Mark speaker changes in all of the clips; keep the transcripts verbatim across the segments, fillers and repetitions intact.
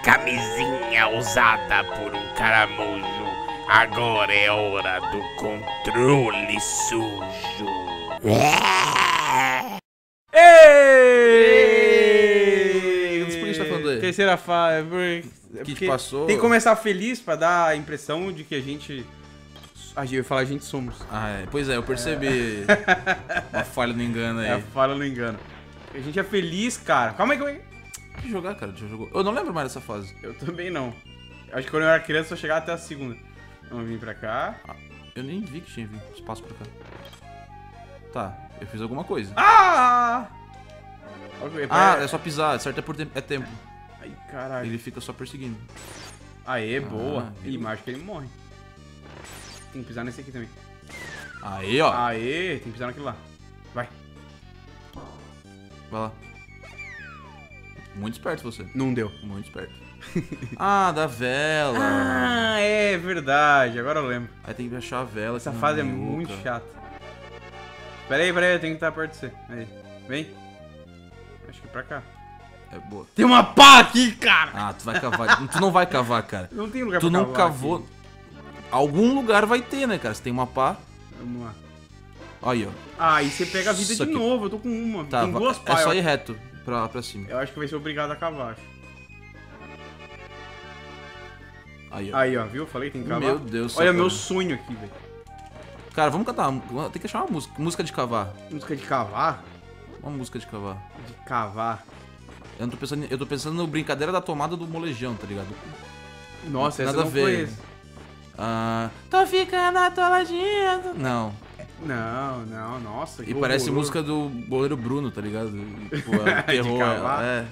Speaker 1: camisinha usada por um caramujo. Agora é hora do controle sujo.
Speaker 2: Ei! Por que a gente tá falando aí?
Speaker 3: Terceira fase.
Speaker 2: O que te passou?
Speaker 3: Tem que começar feliz pra dar a impressão de que a gente... A gente vai falar a gente somos.
Speaker 2: Ah, é. Pois é, eu percebi uma falha no engano aí.
Speaker 3: É, fala no engano. A gente é feliz, cara. Calma aí, calma aí.
Speaker 2: Deixa eu jogar, cara. Deixa eu jogar. Eu não lembro mais dessa fase.
Speaker 3: Eu também não. Acho que quando eu era criança eu só chegava até a segunda. Vamos vir pra cá.
Speaker 2: Ah, eu nem vi que tinha vindo espaço pra cá. Tá, eu fiz alguma coisa.
Speaker 3: Ah! Okay,
Speaker 2: Ah, é só pisar. Certo é por tempo. É tempo.
Speaker 3: Ai, caralho.
Speaker 2: Ele fica só perseguindo.
Speaker 3: Aê, boa.
Speaker 2: Ah,
Speaker 3: Ih, mas acho que ele morre. Tem que pisar nesse aqui também.
Speaker 2: Aí, ó.
Speaker 3: Aê, tem que pisar naquele lá. Vai.
Speaker 2: Vai lá. Muito esperto você.
Speaker 3: Não deu.
Speaker 2: Muito esperto. Ah, da vela.
Speaker 3: Ah, é verdade. Agora eu lembro.
Speaker 2: Aí tem que achar a vela.
Speaker 3: Essa
Speaker 2: que não
Speaker 3: fase é
Speaker 2: machuca.
Speaker 3: muito chata. Pera aí, pera aí. Eu tenho que estar perto de você. Aí. Vem. Acho que pra cá.
Speaker 2: É boa.
Speaker 3: Tem uma pá aqui, cara!
Speaker 2: Ah, tu vai cavar. Tu não vai cavar, cara.
Speaker 3: Não tem lugar
Speaker 2: Tu
Speaker 3: pra
Speaker 2: não
Speaker 3: cavar
Speaker 2: cavou.
Speaker 3: aqui.
Speaker 2: Algum lugar vai ter, né, cara? Você tem uma pá.
Speaker 3: Vamos lá.
Speaker 2: Aí, ó.
Speaker 3: Ah, aí você pega a vida
Speaker 2: Isso
Speaker 3: de
Speaker 2: aqui.
Speaker 3: novo. Eu tô com uma.
Speaker 2: Tá,
Speaker 3: tem duas
Speaker 2: é
Speaker 3: pás.
Speaker 2: só
Speaker 3: eu-
Speaker 2: ir reto pra, pra cima.
Speaker 3: Eu acho que vai ser obrigado a cavar. acho.
Speaker 2: Aí, ó.
Speaker 3: Aí, ó, viu? Falei que tem que cavar.
Speaker 2: Meu Deus.
Speaker 3: Olha
Speaker 2: só
Speaker 3: meu
Speaker 2: cara.
Speaker 3: sonho aqui, velho.
Speaker 2: Cara, vamos cantar. uma- Tem que achar uma música. Música de cavar.
Speaker 3: Música de cavar?
Speaker 2: Uma música de cavar.
Speaker 3: De cavar.
Speaker 2: Eu, não tô pensando, eu tô pensando no Brincadeira da Tomada do Molejão, tá ligado?
Speaker 3: Nossa, essa
Speaker 2: Nada
Speaker 3: eu
Speaker 2: a
Speaker 3: não
Speaker 2: ver.
Speaker 3: conheço.
Speaker 2: Ah, tô ficando atoladinha. do- Não.
Speaker 3: Não, não, nossa.
Speaker 2: E
Speaker 3: que
Speaker 2: parece
Speaker 3: horroroso.
Speaker 2: música do goleiro Bruno, tá ligado? Tipo, é terror.
Speaker 3: cavar?
Speaker 2: É.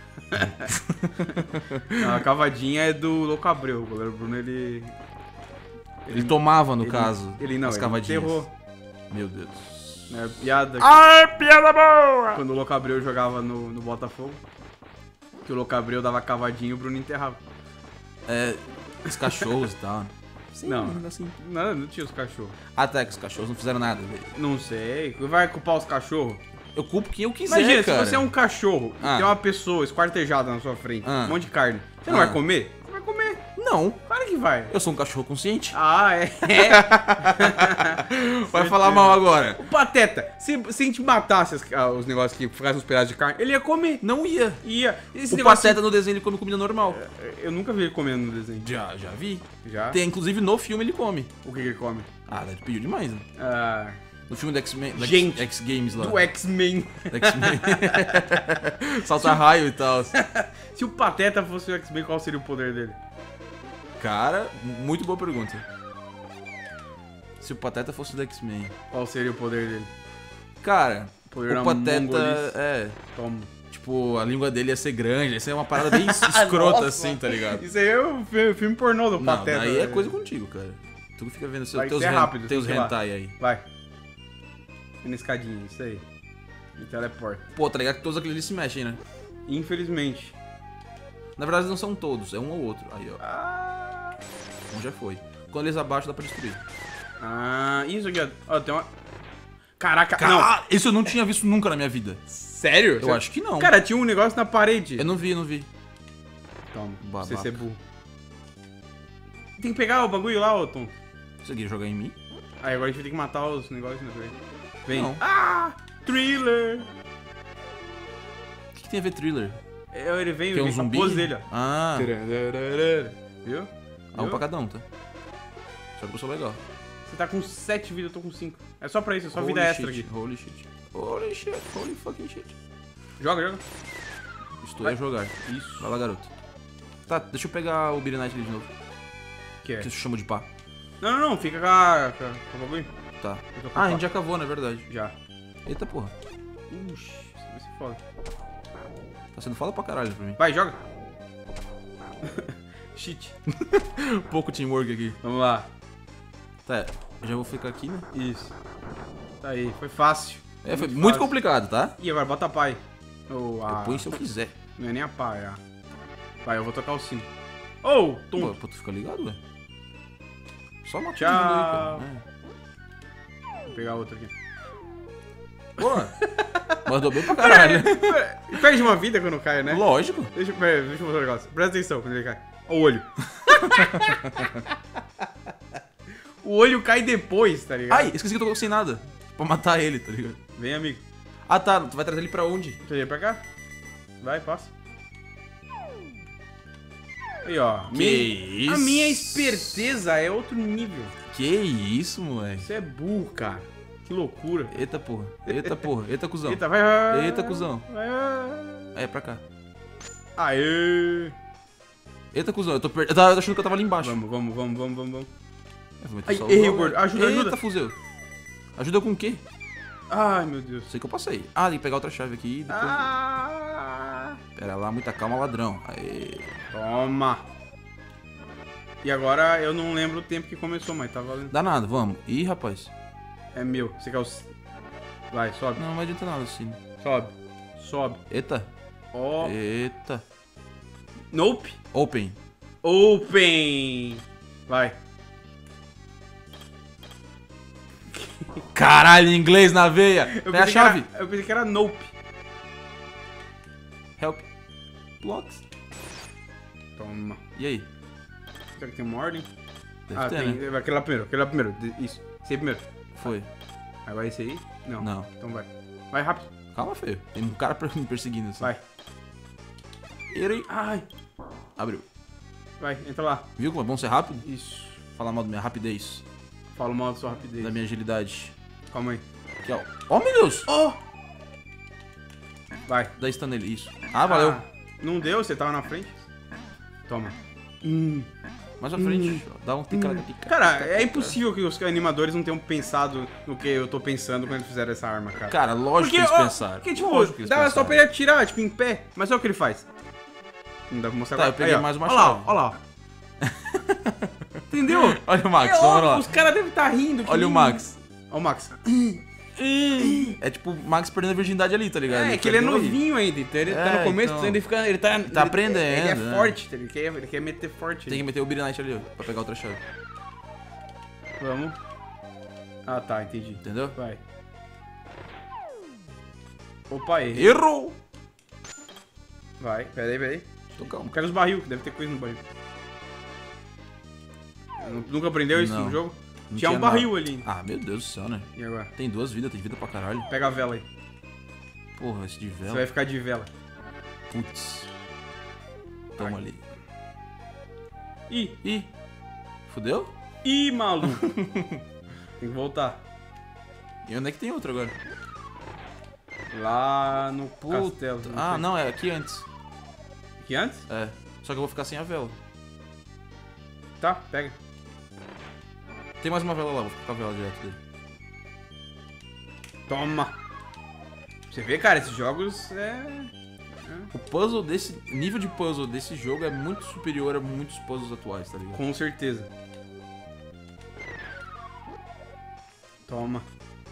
Speaker 3: Não, a cavadinha é do Louco Abreu. O goleiro Bruno, ele...
Speaker 2: Ele tomava, no
Speaker 3: ele-
Speaker 2: caso.
Speaker 3: Ele não,
Speaker 2: as
Speaker 3: ele
Speaker 2: cavadinhas.
Speaker 3: enterrou.
Speaker 2: Meu Deus.
Speaker 3: É piada.
Speaker 1: Ai, piada boa!
Speaker 3: Quando o Louco Abreu jogava no, no Botafogo. Que o Louco Abreu dava cavadinha e o Bruno enterrava.
Speaker 2: É. Os cachorros e tal. Sim,
Speaker 3: Não.
Speaker 2: ainda assim.
Speaker 3: Não, não tinha os cachorros.
Speaker 2: Até que os cachorros não fizeram nada. velho.
Speaker 3: Não sei. Vai culpar os cachorros?
Speaker 2: Eu culpo quem eu quiser,
Speaker 3: Imagina,
Speaker 2: cara.
Speaker 3: se você é um cachorro e
Speaker 2: Ah.
Speaker 3: tem uma pessoa esquartejada na sua frente,
Speaker 2: Ah.
Speaker 3: um monte de carne, você não
Speaker 2: Ah.
Speaker 3: vai comer? Você vai comer.
Speaker 2: Não.
Speaker 3: Claro que vai.
Speaker 2: Eu sou um cachorro consciente.
Speaker 3: Ah, é.
Speaker 2: Vai falar mal agora.
Speaker 3: O Pateta, se, se a gente matasse as- ah, os negócios que fazem os pedaços de carne, ele ia comer.
Speaker 2: Não ia.
Speaker 3: Ia. Esse
Speaker 2: O
Speaker 3: negócio-
Speaker 2: Pateta no desenho ele come comida normal.
Speaker 3: Eu nunca vi ele comendo no desenho.
Speaker 2: Já, já vi.
Speaker 3: Já?
Speaker 2: Tem, inclusive no filme ele come.
Speaker 3: O que, que ele come?
Speaker 2: Ah, ele pediu demais, né?
Speaker 3: Ah,
Speaker 2: No filme do X-Men. do X-
Speaker 3: Gente,
Speaker 2: X-Games lá.
Speaker 3: do X-Men.
Speaker 2: Do X-Men. Salta raio e tal.
Speaker 3: Se o Pateta fosse o X-Men, qual seria o poder dele?
Speaker 2: Cara, muito boa pergunta. Se o Pateta fosse do X-Men.
Speaker 3: Qual seria o poder dele?
Speaker 2: Cara,
Speaker 3: Poder
Speaker 2: o
Speaker 3: na
Speaker 2: Pateta.
Speaker 3: mongolice.
Speaker 2: É.
Speaker 3: Toma.
Speaker 2: Tipo, a língua dele ia ser grande. Ia ser uma parada bem escrota
Speaker 3: Nossa.
Speaker 2: assim, tá ligado?
Speaker 3: Isso aí é o fi- filme pornô do
Speaker 2: Não,
Speaker 3: Pateta.
Speaker 2: daí é
Speaker 3: né?
Speaker 2: coisa contigo, cara. Tu fica vendo seus,
Speaker 3: Vai
Speaker 2: teus,
Speaker 3: ser
Speaker 2: ren-
Speaker 3: rápido,
Speaker 2: teus
Speaker 3: tem que ir lá.
Speaker 2: hentai aí.
Speaker 3: Vai. Na escadinha, isso aí. E teleporta.
Speaker 2: Pô, tá ligado que todos aqueles ali se mexem, né?
Speaker 3: Infelizmente.
Speaker 2: Na verdade não são todos, é um ou outro. Aí, ó.
Speaker 3: Ah,
Speaker 2: Um já foi. Quando eles abaixam dá pra destruir.
Speaker 3: ah isso aqui, ó. Ó, tem uma... Caraca,
Speaker 2: Cara, isso eu não tinha visto nunca na minha vida.
Speaker 3: não. Sério?
Speaker 2: Eu acho que não.
Speaker 3: Cara, tinha um negócio na parede.
Speaker 2: Eu não vi, eu não vi.
Speaker 3: Toma, pra
Speaker 2: Babaca.
Speaker 3: você ser burro. Tem que pegar o bagulho lá, ô Tom.
Speaker 2: Você quer jogar em mim?
Speaker 3: Aí agora a gente vai ter que matar os negócios, né? Vem.
Speaker 2: Não.
Speaker 3: Ah! Thriller!
Speaker 2: O que, que tem a ver thriller?
Speaker 3: É, ele vem,
Speaker 2: Que é um
Speaker 3: vem com a
Speaker 2: zumbi?
Speaker 3: pose dele, ó.
Speaker 2: Ah,
Speaker 3: Viu?
Speaker 2: ah, um
Speaker 3: Viu?
Speaker 2: pra cada um, tá? Só que eu sou legal.
Speaker 3: Você tá com sete vidas, eu tô com cinco. É só pra isso, é só
Speaker 2: Holy
Speaker 3: vida extra
Speaker 2: shit,
Speaker 3: aqui.
Speaker 2: Holy shit. Holy shit, holy fucking shit.
Speaker 3: Joga, joga.
Speaker 2: Estou
Speaker 3: Vai.
Speaker 2: a jogar.
Speaker 3: Isso.
Speaker 2: Vai lá, garoto. Tá, deixa eu pegar o Beer Night ali de novo.
Speaker 3: Que é?
Speaker 2: Que eu chamo de pá.
Speaker 3: Não, não, não, fica com a... com a- com o bagulho.
Speaker 2: Tá.
Speaker 3: Eu tô com
Speaker 2: Ah, a
Speaker 3: pá.
Speaker 2: gente já cavou, na verdade.
Speaker 3: Já.
Speaker 2: Eita porra.
Speaker 3: Uxi, isso vai ser foda.
Speaker 2: Tá sendo foda pra caralho pra mim.
Speaker 3: Vai, joga. Cheat.
Speaker 2: Pouco teamwork aqui.
Speaker 3: Vamos lá.
Speaker 2: Tá, eu já vou ficar aqui, né?
Speaker 3: Isso. Tá aí, foi fácil.
Speaker 2: É, foi
Speaker 3: Muito
Speaker 2: muito
Speaker 3: fácil.
Speaker 2: complicado, tá?
Speaker 3: Ih, agora bota a pai. Ou a...
Speaker 2: Eu ponho se eu quiser.
Speaker 3: Não é nem a pá, é a... Vai, eu vou tocar o sino. Ô, oh,
Speaker 2: Pô,
Speaker 3: Tom.
Speaker 2: pô, tu fica ligado, ué? Só uma
Speaker 3: Tchau.
Speaker 2: aí, cara. É.
Speaker 3: Vou pegar outra aqui.
Speaker 2: Pô, mandou bem pra caralho.
Speaker 3: Perde uma vida quando cai, né?
Speaker 2: Lógico.
Speaker 3: Deixa, pera, deixa eu mostrar um negócio. Presta atenção quando ele cai. Ó o olho. O olho cai depois, tá ligado?
Speaker 2: Ai, esqueci que eu tô sem nada. Pra matar ele, tá ligado?
Speaker 3: Vem, amigo.
Speaker 2: Ah, tá. Tu vai trazer ele pra onde?
Speaker 3: Deixa eu ir pra cá. Vai, passa. Aí, ó.
Speaker 2: Que
Speaker 3: minha,
Speaker 2: isso?
Speaker 3: A minha esperteza é outro nível.
Speaker 2: Que isso, moleque?
Speaker 3: Você é burro, cara. Que loucura.
Speaker 2: Eita porra. Eita porra. Eita, cuzão.
Speaker 3: Eita, vai, vai, vai.
Speaker 2: Eita, cuzão.
Speaker 3: Vai, vai.
Speaker 2: Aí, é pra cá.
Speaker 3: Aê.
Speaker 2: Eita, cuzão. Eu tô per... Eu tava achando que eu tava ali embaixo.
Speaker 3: Vamos, vamos, vamos, vamos, vamos, vamos.
Speaker 2: Eu vou meter
Speaker 3: Ai,
Speaker 2: só o
Speaker 3: errei,
Speaker 2: gol,
Speaker 3: gordo.
Speaker 2: velho.
Speaker 3: Ajuda,
Speaker 2: Eita,
Speaker 3: ajuda.
Speaker 2: fuzil. Ajuda com o quê?
Speaker 3: Ai, meu Deus.
Speaker 2: Sei que eu passei. Ah, tem que pegar outra chave aqui. Depois...
Speaker 3: Ah.
Speaker 2: Pera lá, muita calma, ladrão. Aê.
Speaker 3: Toma. E agora eu não lembro o tempo que começou, mas tá valendo.
Speaker 2: Dá nada, vamos. Ih, rapaz.
Speaker 3: É meu. Você quer o... Vai, sobe.
Speaker 2: Não, não adianta nada assim.
Speaker 3: Sobe. Sobe.
Speaker 2: Eita.
Speaker 3: Ó.
Speaker 2: Eita.
Speaker 3: Nope.
Speaker 2: Open.
Speaker 3: Open. Vai.
Speaker 2: Caralho, inglês na veia.
Speaker 3: Eu
Speaker 2: Pega a
Speaker 3: pensei que
Speaker 2: chave.
Speaker 3: era- eu pensei que era nope.
Speaker 2: Help. Blocks.
Speaker 3: Toma.
Speaker 2: E aí?
Speaker 3: Será que tem uma ordem?
Speaker 2: Deve
Speaker 3: ah,
Speaker 2: ter,
Speaker 3: tem.
Speaker 2: né?
Speaker 3: Aquele lá primeiro, aquele lá primeiro. De- Isso. Esse aí primeiro.
Speaker 2: Foi.
Speaker 3: Aí vai esse aí? Não.
Speaker 2: Não.
Speaker 3: Então vai. Vai rápido.
Speaker 2: Calma, feio. Tem um cara me perseguindo assim.
Speaker 3: Vai.
Speaker 2: Ele...
Speaker 3: Ai.
Speaker 2: Abriu.
Speaker 3: Vai, entra lá.
Speaker 2: Viu como é bom ser rápido?
Speaker 3: Isso.
Speaker 2: Falar mal da minha rapidez.
Speaker 3: Fala mal da sua rapidez.
Speaker 2: Da minha agilidade.
Speaker 3: Calma aí.
Speaker 2: Aqui, ó. Oh, meu Deus!
Speaker 3: Oh! Vai.
Speaker 2: Dá stun nele. Isso. Ah, valeu.
Speaker 3: Ah, não deu? Você tava na frente? Toma. Hum.
Speaker 2: Mais pra frente. Dá um tica tica.
Speaker 3: Cara, é impossível que os animadores não tenham pensado no que eu tô pensando quando eles fizeram essa arma, cara.
Speaker 2: Cara, lógico que eles
Speaker 3: ó,
Speaker 2: pensaram.
Speaker 3: Porque, tipo,
Speaker 2: Lógico que eles
Speaker 3: dá
Speaker 2: pensaram.
Speaker 3: só pra ele atirar, tipo, em pé. Mas olha o que ele faz. Não dá pra mostrar
Speaker 2: Tá,
Speaker 3: agora.
Speaker 2: eu peguei
Speaker 3: Aí, ó.
Speaker 2: mais uma
Speaker 3: Olha lá,
Speaker 2: chave.
Speaker 3: ó, olha lá. Entendeu?
Speaker 2: Olha o Max,
Speaker 3: É
Speaker 2: vamos
Speaker 3: óbvio,
Speaker 2: lá.
Speaker 3: os caras devem estar rindo. que
Speaker 2: Olha o
Speaker 3: nem-
Speaker 2: Max.
Speaker 3: Olha o Max.
Speaker 2: É tipo o Max perdendo a virgindade ali, tá ligado?
Speaker 3: É, que ele é
Speaker 2: perdeu aí.
Speaker 3: novinho ainda, então ele tá
Speaker 2: É,
Speaker 3: no começo,
Speaker 2: então.
Speaker 3: então ele fica. Ele tá,
Speaker 2: tá aprendendo,
Speaker 3: Ele é
Speaker 2: né?
Speaker 3: forte, ele quer, ele quer meter forte.
Speaker 2: Tem que meter o Beer Knight ali, ó, pra pegar outra chave.
Speaker 3: Vamos. Ah, tá, entendi.
Speaker 2: Entendeu?
Speaker 3: Vai. Opa, errei.
Speaker 2: Errou!
Speaker 3: Vai, peraí, peraí.
Speaker 2: Tô calmo.
Speaker 3: Quero os barril, que deve ter coisa no barril. Nu- Nunca aprendeu isso
Speaker 2: Não.
Speaker 3: no jogo?
Speaker 2: Não
Speaker 3: Tinha um
Speaker 2: tinha
Speaker 3: barril
Speaker 2: nada.
Speaker 3: ali.
Speaker 2: Ah, meu Deus do céu, né?
Speaker 3: E agora?
Speaker 2: Tem duas vidas, tem vida pra caralho.
Speaker 3: Pega a vela aí.
Speaker 2: Porra, esse de
Speaker 3: Você
Speaker 2: vela.
Speaker 3: vai ficar de vela.
Speaker 2: Putz. Toma ali.
Speaker 3: Ih,
Speaker 2: Ih. Fudeu?
Speaker 3: ih, maluco. Tem que voltar.
Speaker 2: E onde é que tem outro agora?
Speaker 3: Lá no
Speaker 2: Puta.
Speaker 3: castelo.
Speaker 2: Ah,
Speaker 3: sei.
Speaker 2: não, é aqui antes.
Speaker 3: Aqui antes?
Speaker 2: É. Só que eu vou ficar sem a vela.
Speaker 3: Tá, pega.
Speaker 2: Tem mais uma vela lá, vou ficar com a vela direto dele.
Speaker 3: Toma. Você vê, cara, esses jogos é...
Speaker 2: O puzzle desse. O nível de puzzle desse jogo é muito superior a muitos puzzles atuais, tá ligado?
Speaker 3: Com certeza. Toma.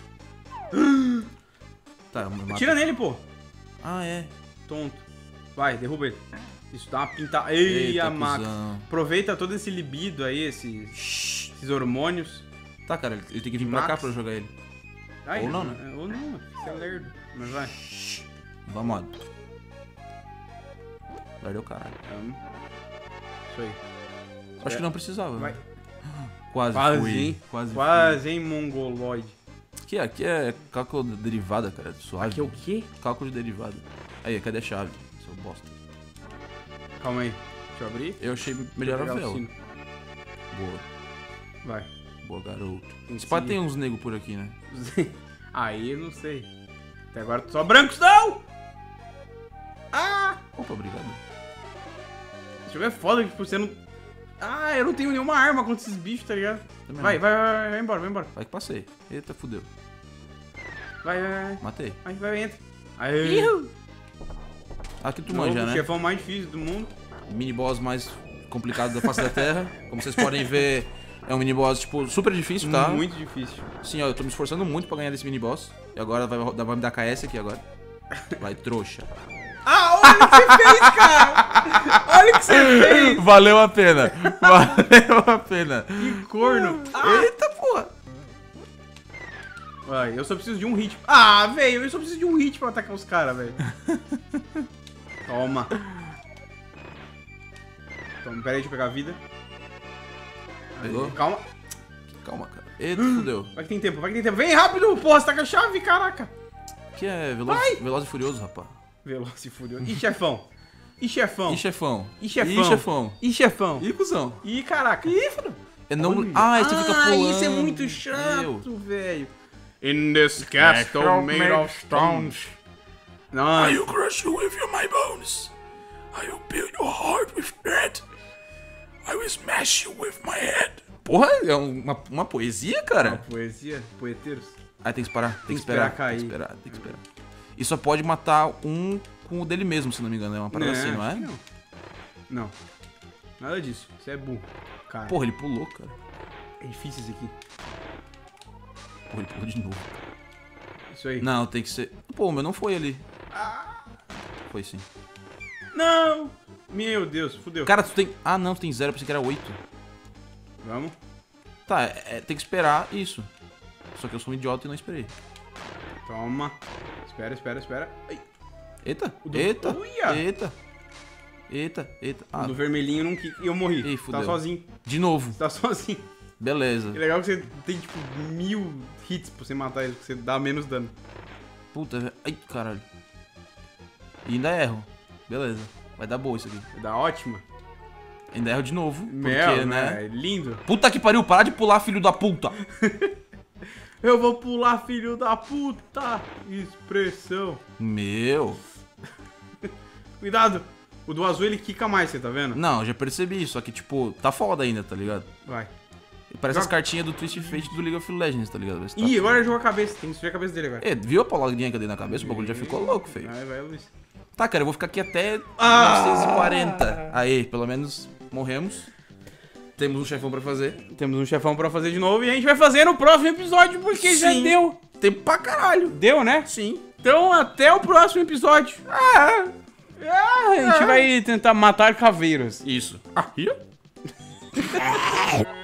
Speaker 2: Tá, eu me mato.
Speaker 3: Tira nele, pô.
Speaker 2: Ah, é.
Speaker 3: Tonto. Vai, derruba ele. Isso, dá uma pintada. Ei,
Speaker 2: Eita,
Speaker 3: a Max.
Speaker 2: cuzão.
Speaker 3: Aproveita todo esse libido aí, esses, esses hormônios.
Speaker 2: Tá, cara, ele tem que vir pra
Speaker 3: Max.
Speaker 2: cá pra eu jogar ele.
Speaker 3: Ai,
Speaker 2: Ou não, né?
Speaker 3: é, Ou não, você é lerdo. Mas vai.
Speaker 2: Vamos lá. Perdeu o caralho.
Speaker 3: Vamos. Isso aí.
Speaker 2: Acho que não precisava.
Speaker 3: Vai.
Speaker 2: né? Quase,
Speaker 3: Quase,
Speaker 2: fui.
Speaker 3: hein?
Speaker 2: Quase,
Speaker 3: Quase, hein, mongoloide.
Speaker 2: fui. Aqui, aqui é cálculo de derivada, cara. Suave.
Speaker 3: Aqui é o quê?
Speaker 2: Cálculo de derivada. Aí, cadê a chave? Seu bosta.
Speaker 3: Calma aí. Deixa eu abrir.
Speaker 2: Eu achei melhor a
Speaker 3: Pegar o
Speaker 2: vela.
Speaker 3: sino.
Speaker 2: Boa.
Speaker 3: Vai.
Speaker 2: Boa, garoto.
Speaker 3: Tem
Speaker 2: Esse pá
Speaker 3: que
Speaker 2: tem uns negros por aqui, né?
Speaker 3: Aí eu não sei. Até agora só brancos não! Ah!
Speaker 2: Opa, obrigado.
Speaker 3: Esse jogo é foda que você não... Ah, eu não tenho nenhuma arma contra esses bichos, tá ligado?
Speaker 2: Também
Speaker 3: Vai,
Speaker 2: não.
Speaker 3: vai, vai, vai, vai embora, vai embora.
Speaker 2: Vai que passei. Eita, fudeu.
Speaker 3: Vai, vai, vai.
Speaker 2: Matei.
Speaker 3: Vai, vai, vai, entra. Aí.
Speaker 2: Aqui tu
Speaker 3: Novo
Speaker 2: manja, né?
Speaker 3: chefão mais difícil do mundo.
Speaker 2: Mini boss mais complicado da face da terra. Como vocês podem ver, é um mini boss, tipo, super difícil, tá?
Speaker 3: Muito difícil.
Speaker 2: Sim, ó, eu tô me esforçando muito pra ganhar desse mini boss. E agora vai, vai me dar K S aqui agora. Vai, trouxa.
Speaker 3: Ah, olha o que você fez, cara! Olha o que você fez!
Speaker 2: Valeu a pena. Valeu a pena.
Speaker 3: Que corno!
Speaker 2: Eita, porra.
Speaker 3: Vai, eu só preciso de um hit. Ah, velho, eu só preciso de um hit pra atacar os caras, velho. Toma. Toma, pera aí, deixa eu pegar a vida.
Speaker 2: Pegou?
Speaker 3: Aí, calma.
Speaker 2: Calma, cara. Eita, fudeu.
Speaker 3: Vai que tem tempo, vai que tem tempo. Vem rápido, porra, você tá com a chave, caraca.
Speaker 2: Que é veloz, veloz e furioso, rapaz.
Speaker 3: Veloz e furioso. Ih, chefão. Ih, chefão.
Speaker 2: Ih, chefão.
Speaker 3: Ih, chefão.
Speaker 2: Ih, chefão.
Speaker 3: Ih, chefão.
Speaker 2: Ih, cuzão.
Speaker 3: Ih, caraca. Ih, fudeu.
Speaker 2: É não...
Speaker 3: Olha.
Speaker 2: Ah, esse fica pulando.
Speaker 3: isso é muito chato,
Speaker 2: Meu.
Speaker 3: velho.
Speaker 1: In this castle made of stones,
Speaker 3: Não,
Speaker 1: I will crush you with your my bones. I will build your heart with bread. I will smash you with my head.
Speaker 2: Porra, é uma, uma poesia, cara?
Speaker 3: poesia, poeteiros.
Speaker 2: Aí tem que esperar, tem,
Speaker 3: Tem
Speaker 2: que esperar,
Speaker 3: cair.
Speaker 2: tem que esperar, tem que esperar. E só pode matar um com o dele mesmo, se não me engano. É uma parada assim, não é?
Speaker 3: acho que Não. não. Nada disso. Isso é burro. Cara,
Speaker 2: Porra, ele pulou, cara.
Speaker 3: é difícil isso aqui.
Speaker 2: Porra, ele pulou de novo.
Speaker 3: Isso aí.
Speaker 2: Não, tem que ser... Pô, o meu não foi ali. Foi sim.
Speaker 3: Não! Meu Deus, fudeu.
Speaker 2: Cara, tu tem... Ah, não, tu tem zero, eu pensei que era oito.
Speaker 3: Vamos.
Speaker 2: Tá, é, é, tem que esperar isso. Só que eu sou um idiota e não esperei.
Speaker 3: Toma. Espera, espera, espera. Ai,
Speaker 2: Eita,
Speaker 3: O do-
Speaker 2: eita,
Speaker 3: Uia!
Speaker 2: eita. Eita, eita.
Speaker 3: o
Speaker 2: Ah,
Speaker 3: do vermelhinho não qui- e eu morri.
Speaker 2: Ih,
Speaker 3: Tá
Speaker 2: fudeu.
Speaker 3: sozinho.
Speaker 2: de novo.
Speaker 3: Tá sozinho.
Speaker 2: Beleza.
Speaker 3: É legal que você tem, tipo, mil hits pra você matar ele, porque você dá menos dano.
Speaker 2: Puta, velho. Ai, caralho. E ainda erro. Beleza. Vai dar boa isso aqui.
Speaker 3: Dá ótima.
Speaker 2: Ainda erro de novo. Porque,
Speaker 3: Mel,
Speaker 2: né?
Speaker 3: É lindo.
Speaker 2: Puta que pariu, para de pular, filho da puta.
Speaker 3: Eu vou pular, filho da puta. Expressão.
Speaker 2: Meu.
Speaker 3: Cuidado. O do azul ele quica mais, você tá vendo?
Speaker 2: Não, eu já percebi, só que, tipo, tá foda ainda, tá ligado?
Speaker 3: Vai.
Speaker 2: Parece as
Speaker 3: Joga-
Speaker 2: cartinhas do Twist Fate do League of Legends, tá ligado? Mas tá
Speaker 3: Ih,
Speaker 2: foda.
Speaker 3: agora ele jogou a cabeça. Tem que destruir a cabeça dele agora.
Speaker 2: É, viu a pauladinha que eu dei na cabeça? O bagulho já ficou louco, feio.
Speaker 3: Vai, vai, Luiz.
Speaker 2: Tá, cara, eu vou ficar aqui até
Speaker 3: Ah!
Speaker 2: novecentos e quarenta. Aí, pelo menos morremos. Temos um chefão pra fazer.
Speaker 3: Temos um chefão pra fazer de novo e a gente vai fazer no próximo episódio, porque já
Speaker 2: Sim.
Speaker 3: deu.
Speaker 2: Tempo pra caralho.
Speaker 3: Deu, né?
Speaker 2: Sim.
Speaker 3: Então, até o próximo episódio. Ah, a gente vai tentar matar caveiros.
Speaker 2: Isso. Ah,